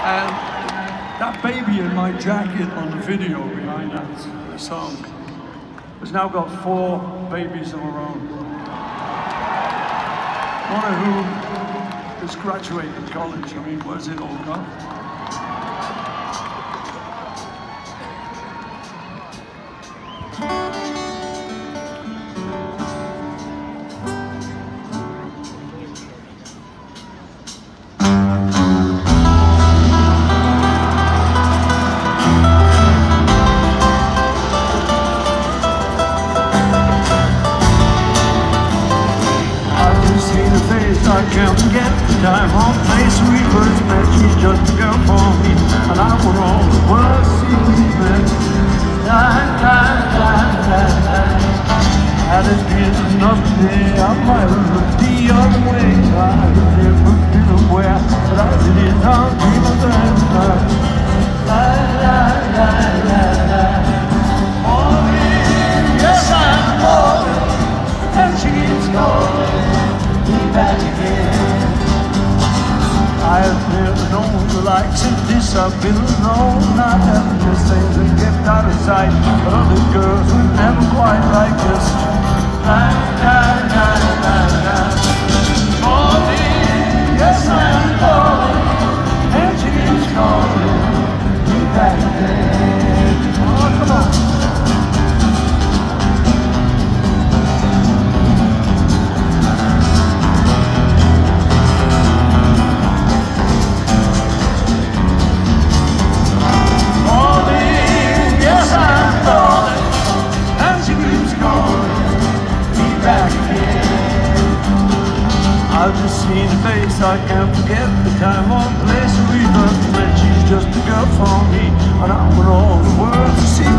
And that baby in my jacket on the video behind that song has now got 4 babies of her own. One of whom has graduated college. I mean, where's it all gone? I can't forget the time or place we first met. She's just a girl for me, and I want all the world to see me met. Had it been another day, I might have looked the other way. I never been aware that I did it on dream of that night. Falling, yes I'm falling, and she keeps calling me back again. I have never known the likes of this. I've been alone, not having the things that kept out of sight. But other girls were never quite like this. Falling, yes I'm falling, and she keeps calling me back again. Oh, come on. I've just seen her face, I can't forget the time or place we first met. She's just a girl for me, and I want all the world to see.